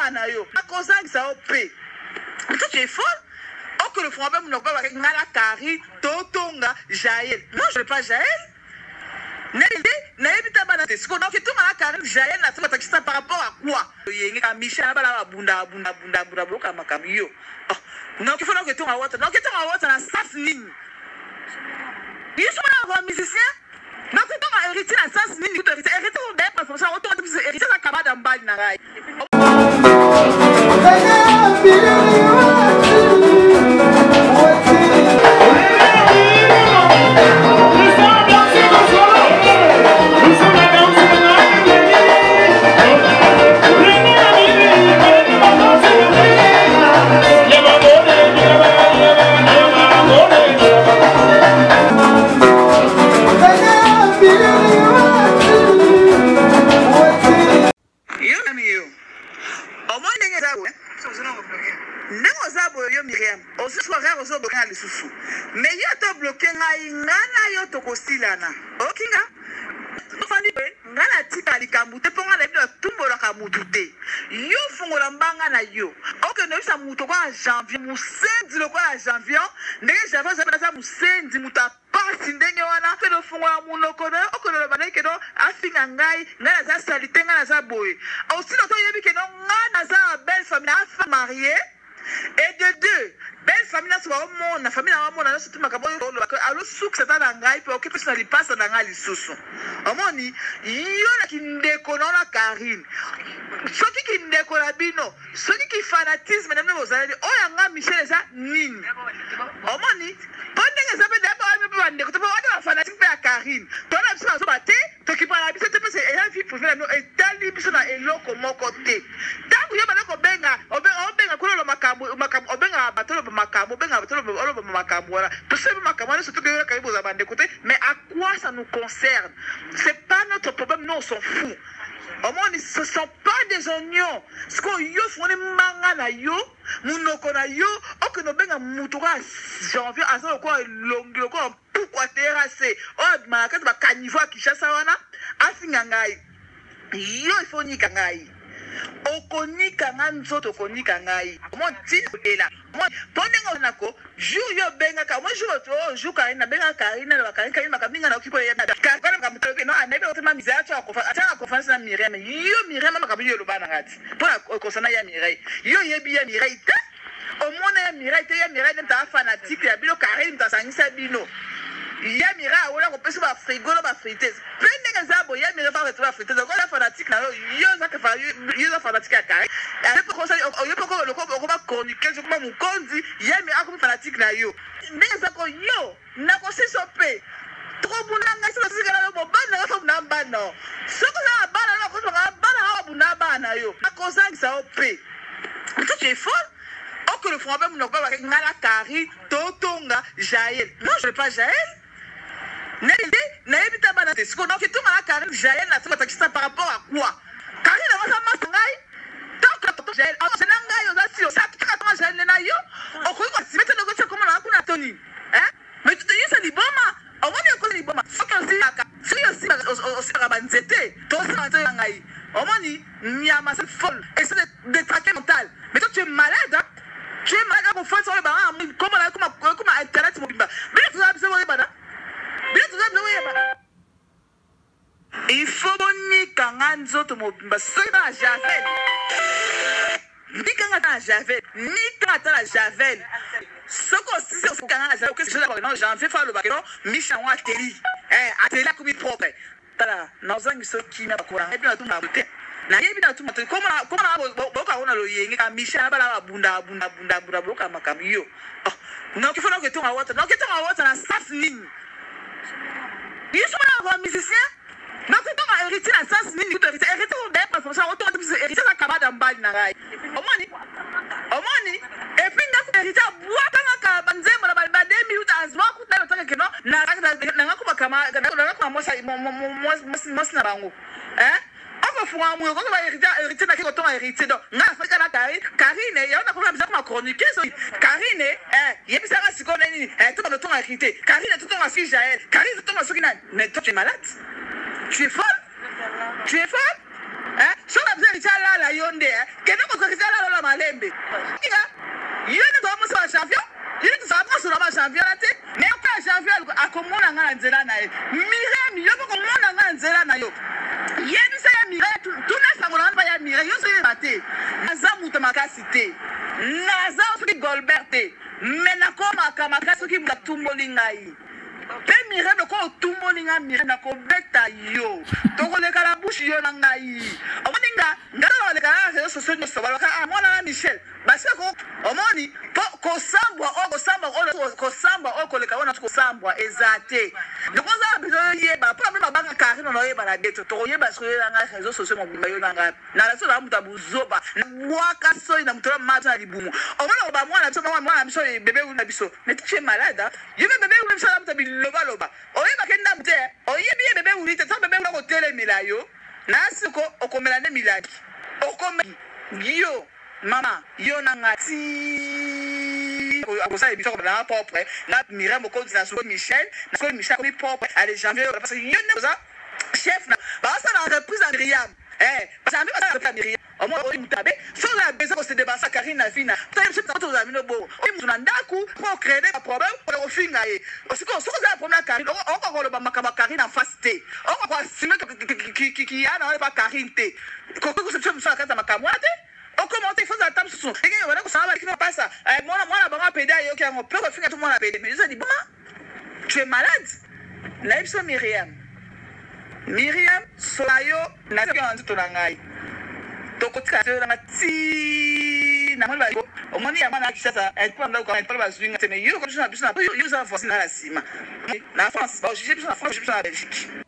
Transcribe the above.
bana yo akozangisa o pe toi tu es folle. Oh que le front même n'a pas ngala Kari totonga Jaël non je ne pas Jaël n'habite pas dans tes secondes donc tout ngala Kari Jaël na ça ça par rapport à quoi yenga Michel bala bunda bloka makamio non qu'il faut que tout ngawata non que tout ngawata na sens ligne ils sont là musicien non que tout hérité na sens ligne tout hérité d'ailleurs parce que ça autant hérité la kabada mbali na rai mais il y a tout bloqué ngana yo to kostilana okinga fani pe ngana tika likamute ponga la bino tumbo la kamutute yo fungola mbanga na yo oke no isa muto kwa janvier musendi lo kwa janvier ndenge janvier za bana musendi muta pasi ndenge wana pe do fungola munoko na oke no bana ke no afinga ngai ngana za salite ngana za boye aussi no to yebi ke no ngana za belle famille afa mariée et de deux belle famille na soba mona famille na mona na surtout makabo alo souk ça na ngai pe okipe na lipasa na ngai lisusu omoni yo na kindeko na la Karine soki kindeko la bino soki ki fanatisme na mno zali oya nga Michel eza nini omoni pondenge za be d'abord me bande ko to ba fanatique pe ya Karine to na biso so bate to ki para biso te pe c'est ya vie privée no etali biso na eloko moko te tangu yo bana ko benga obenga ko lo makambo obenga batolo makambo benga batolo makambo wala to se makambo na surtout que yo karibu za bande côté mais à quoi ça nous concerne c'est pas notre problème nous on s'en fout au moins ce sont pas des oignons ce qu'on yo fone manga na yo munoko na yo o que no benga mutura janvier azo ko longi ko pourquoi terrasser o malaka ba kanivo Kishasa wana afinga ngai yo il faut nika ngai okonika nganzoto konika ngai mon tila mon ponengo nako jour yo benga ka moi jour to jour ka ina benga ka ina la ka ina makaminga na okiko ya ka kana mkamtoke no anebe otema mizacho atanga conference na Miriam yo Miriam makabiyo lo bana ngati pona kosana ya Mireille yo yebi ya Mireille ta omona ya Mireille ya Mireille nta fanatique ya bino Karim ta sangisa bino ya Mira wala ko pesa ba frigo ba frites pende ngazabo ya Mira ba retrouver frites ko la fanatique na yo za ka fa yo za fanatique ya Karim ale ko sa yo ko lo ko ba chroniquer je ko mu konzi ya Mira ko fanatique na yo ndeza ko yo na ko sisope trop bunanga so sigala lo bana ko na bana soko na bana lo ko na bana ha buna bana yo akozangisa ope toi tu es folle. Oh que le front même n'a pas ngala Kari totonga Jaël non je ne pas Jaël n'habite pas dans tes secondes donc tout ngala Kari Jaël na ça par rapport à quoi Kari na ça masangai tant que Jaël c'est ngai yo ça ça tu Jaël na yo o ko si mettre le gosse comme na kuna Tony hein mais tu te dis ça ni boma au moins il ko ni boma faut que aussi rabanzete to ça ngai au moins ni ama c'est folle et c'est des traqués mental mais toi tu es malade hein? Tu es malade pour faire ça comment internet mobile mais tu as besoin de bana mais tu as besoin de bana il faut boni kanganzo to mobile c'est na Javel ni kangata Javel ni kangata Javel soko si c'est kangata Javel que je d'abord non j'en fais faire le baguette Michel wa teli ateli la coupe propre tala nazangi so kimia bakora et bien tout ma beauté na yebi na tumato comment boka ona lo yengi ka Michel bala bunda bloka makamio non qu'il faut que tout water non que tout water na sas ligne ils sont là musicien non que tout hérité na sas ligne tout hérité d'ailleurs parce que ça auto hérité ça kabada mbali na rai omoni et puis na hérité bois kanga ka banzemo na ba 2 minutes azwa ku na taka keno na ngakuma kama na mosa na bango on va faire un moyen on va hériter na kiko ton hériter donc na afrika na Karine ya na problème za chronique so Karine yebisa ka sikona nini tout le temps hériter Karine tout ton fille Jaël Karine tout ton soki na mais toi tu es malade tu es folle hein sur la besoin de là la yonde que non ko Zembe. Il est dans mon champion. Il est dans mon champion. Mais après, champion, à comment on a un zéla naï. Mireille, il y a beaucoup de monde à un zéla naï. Il y a une série Mireille, tout le monde va y aller Mireille. Il y a une série Naza Moutamacacité. Naza Fri Golberté. Mais na koma Kamakasi qui m'a tout molingaï. Pe Mireille, le corps tout molinga Mireille, na ko beta yo. Donc on est à la bouche yo nangaï. On dit nga, ngala le gars, c'est ce que ça va. Ah, moi na Michel. Parce que omoni kosambwa okoleka wana kosambwa ezate donc oza besoin yeba pas même banga Karine on yeba la dette to yeba sur les réseaux sociaux mobimba yo nanga na la sola muta buzoba waka soyi na mutola mata na libumu omona ba mwana biso mwana biso bébé ou na biso mais tu es malade yo bébé ou biso na muta biloba loba oyeba kenda mute oyebi bébé ou lite to bébé ou ko telemela yo na siko okomela ne milaki okomela yo Mama, yo nangati. Ako sa ebiso ko na propre. Na Mireille moko di la soko Michel, na soko Michel ko propre. Allez janvier parce que yo ne ça chef na. Ba ça na reprise à Myriam. Janvier ça reprise à Myriam. Au moins o mutabe, so na besoin ko se débarrasser Karine na fina. Ça je sais to za mino bo. O mutuna ndaku pour créer des problèmes pour finga ye. Aussi ko so za problème Karine, on ko lo ba makaba Karine en face té. On ko assumer qui a na pas Karine té. Ko ko se ça kata makamwate. On commence il faut attendre sur son. Et voilà que ça va qui va pas ça. Moi la maman pédé yo qui on peut refaire tout le monde a pédé. Mais je dis bon, tu es malade. Là il sont Myriam. Myriam soyo na qui on dit to nangai. To ko tika na ti na mali ba. O moni ya mana kisa elle peut ndako elle peut ba swing mais yo ko je na biso na yo ça force na la cima. Na France, bon je sais plus en France, je suis en Belgique.